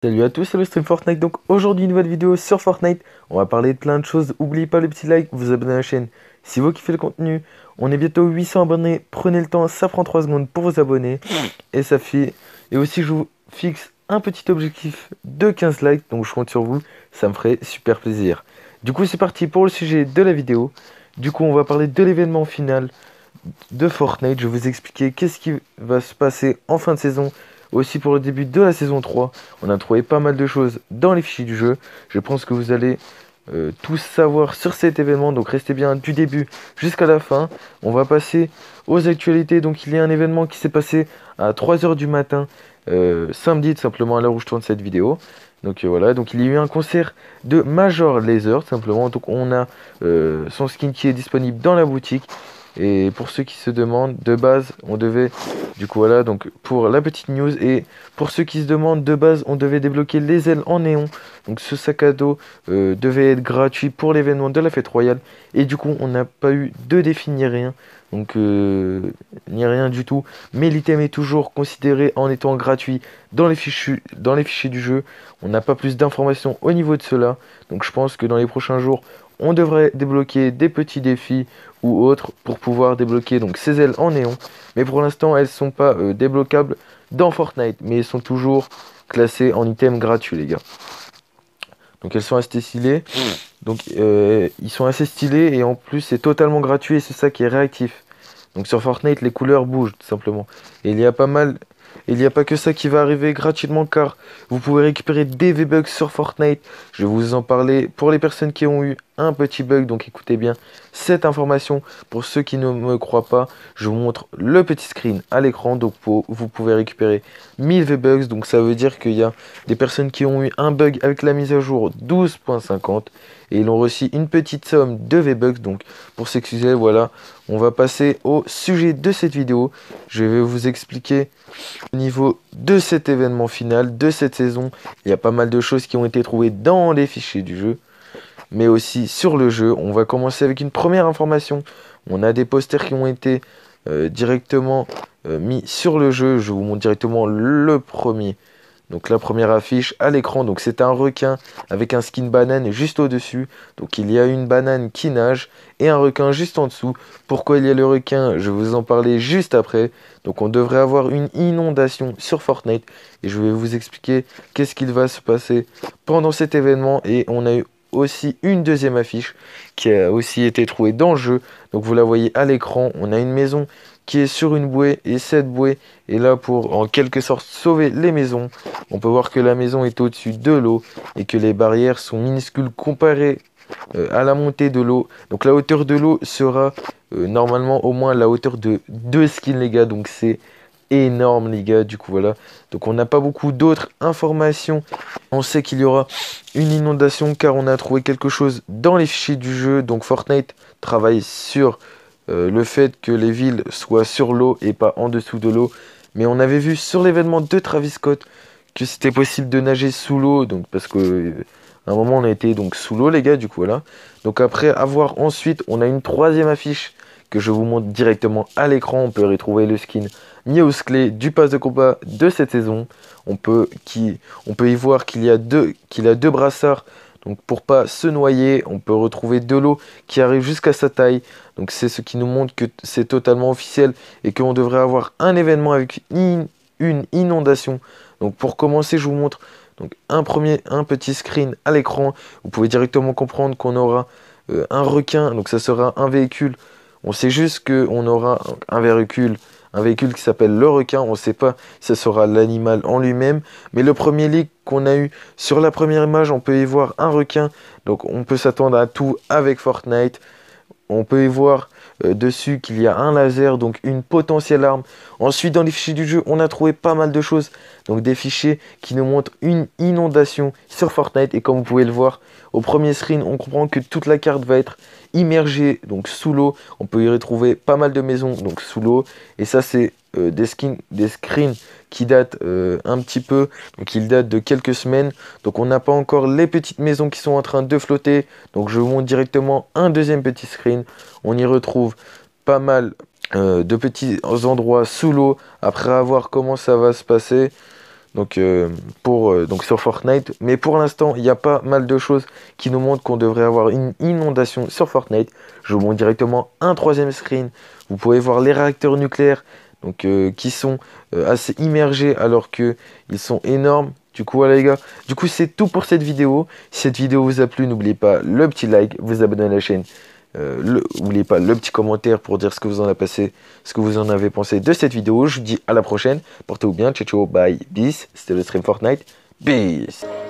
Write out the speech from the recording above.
Salut à tous, c'est le stream Fortnite. Donc aujourd'hui, une nouvelle vidéo sur Fortnite. On va parler de plein de choses. N'oubliez pas le petit like, vous abonner à la chaîne si vous kiffez le contenu. On est bientôt 800 abonnés. Prenez le temps, ça prend 3 secondes pour vous abonner. Et ça fait. Et aussi, je vous fixe un petit objectif de 15 likes. Donc je compte sur vous, ça me ferait super plaisir. Du coup, c'est parti pour le sujet de la vidéo. Du coup, on va parler de l'événement final de Fortnite. Je vais vous expliquer qu'est-ce qui va se passer en fin de saison. Aussi pour le début de la saison 3, on a trouvé pas mal de choses dans les fichiers du jeu. Je pense que vous allez tous savoir sur cet événement, donc restez bien du début jusqu'à la fin. On va passer aux actualités. Donc il y a un événement qui s'est passé à 3 heures du matin, samedi, tout simplement à l'heure où je tourne cette vidéo. Donc voilà, donc il y a eu un concert de Major Lazer, tout simplement. Donc on a son skin qui est disponible dans la boutique. Et pour ceux qui se demandent, de base, on devait, du coup voilà, donc pour la petite news, et pour ceux qui se demandent, de base, on devait débloquer les ailes en néon. Donc ce sac à dos devait être gratuit pour l'événement de la fête royale. Et du coup, on n'a pas eu de défi ni rien. Donc ni rien du tout. Mais l'item est toujours considéré en étant gratuit dans les fichiers du jeu. On n'a pas plus d'informations au niveau de cela. Donc je pense que dans les prochains jours, on devrait débloquer des petits défis ou autres pour pouvoir débloquer donc ces ailes en néon. Mais pour l'instant, elles ne sont pas débloquables dans Fortnite, mais elles sont toujours classées en item gratuit, les gars. Donc elles sont assez stylées. Donc ils sont assez stylés et en plus c'est totalement gratuit et c'est ça qui est réactif. Donc sur Fortnite, les couleurs bougent tout simplement. Et il y a pas mal. Il n'y a pas que ça qui va arriver gratuitement car vous pouvez récupérer des V-Bucks sur Fortnite. Je vais vous en parler pour les personnes qui ont eu un petit bug. Donc écoutez bien cette information. Pour ceux qui ne me croient pas, je vous montre le petit screen à l'écran. Donc vous pouvez récupérer 1000 V-Bucks. Donc ça veut dire qu'il y a des personnes qui ont eu un bug avec la mise à jour 12.50. Et ils ont reçu une petite somme de V-Bucks. Donc pour s'excuser, voilà. On va passer au sujet de cette vidéo. Je vais vous expliquer au niveau de cet événement final, de cette saison. Il y a pas mal de choses qui ont été trouvées dans les fichiers du jeu, mais aussi sur le jeu. On va commencer avec une première information. On a des posters qui ont été directement mis sur le jeu. Je vous montre directement le premier. Donc la première affiche à l'écran, donc c'est un requin avec un skin banane juste au-dessus. Donc il y a une banane qui nage et un requin juste en dessous. Pourquoi il y a le requin? Je vais vous en parler juste après. Donc on devrait avoir une inondation sur Fortnite et je vais vous expliquer qu'est-ce qu'il va se passer pendant cet événement. Et on a eu aussi une deuxième affiche qui a aussi été trouvée dans le jeu. Donc vous la voyez à l'écran, on a une maison qui est sur une bouée et cette bouée est là pour en quelque sorte sauver les maisons. On peut voir que la maison est au-dessus de l'eau et que les barrières sont minuscules comparées à la montée de l'eau. Donc la hauteur de l'eau sera normalement au moins la hauteur de 2 skins, les gars. Donc c'est énorme, les gars. Du coup voilà, donc on n'a pas beaucoup d'autres informations. On sait qu'il y aura une inondation car on a trouvé quelque chose dans les fichiers du jeu. Donc Fortnite travaille sur le fait que les villes soient sur l'eau et pas en dessous de l'eau. Mais on avait vu sur l'événement de Travis Scott que c'était possible de nager sous l'eau. Donc parce que à un moment on a été donc sous l'eau, les gars, du coup voilà. Donc après avoir ensuite, on a une troisième affiche que je vous montre directement à l'écran. On peut retrouver le skin Miaus Clay du pass de combat de cette saison. On peut y voir qu'il a deux brassards. Donc pour pas se noyer, on peut retrouver de l'eau qui arrive jusqu'à sa taille. Donc c'est ce qui nous montre que c'est totalement officiel et qu'on devrait avoir un événement avec une inondation. Donc pour commencer, je vous montre donc un petit screen à l'écran. Vous pouvez directement comprendre qu'on aura un requin, donc ça sera un véhicule. On sait juste qu'on aura un véhicule qui s'appelle le requin. On ne sait pas si ce sera l'animal en lui-même. Mais le premier leak qu'on a eu sur la première image, on peut y voir un requin. Donc on peut s'attendre à tout avec Fortnite. On peut y voir dessus qu'il y a un laser, donc une potentielle arme. Ensuite, dans les fichiers du jeu, on a trouvé pas mal de choses. Donc des fichiers qui nous montrent une inondation sur Fortnite. Et comme vous pouvez le voir, au premier screen, on comprend que toute la carte va être immergée donc sous l'eau. On peut y retrouver pas mal de maisons donc sous l'eau. Et ça, c'est des screens qui datent un petit peu. Donc ils datent de quelques semaines. Donc on n'a pas encore les petites maisons qui sont en train de flotter. Donc je vous montre directement un deuxième petit screen. On y retrouve pas mal de petits endroits sous l'eau. Après avoir comment ça va se passer. Donc, donc sur Fortnite. Mais pour l'instant, il y a pas mal de choses qui nous montrent qu'on devrait avoir une inondation sur Fortnite. Je vous montre directement un troisième screen. Vous pouvez voir les réacteurs nucléaires donc, qui sont assez immergés alors qu'ils sont énormes. Du coup, voilà les gars. Du coup, c'est tout pour cette vidéo. Si cette vidéo vous a plu, n'oubliez pas le petit like, vous abonner à la chaîne. N'oubliez pas le petit commentaire pour dire ce que vous en avez passé, ce que vous en avez pensé de cette vidéo. Je vous dis à la prochaine. Portez-vous bien. Ciao, ciao, bye, peace. C'était le stream Fortnite. Peace.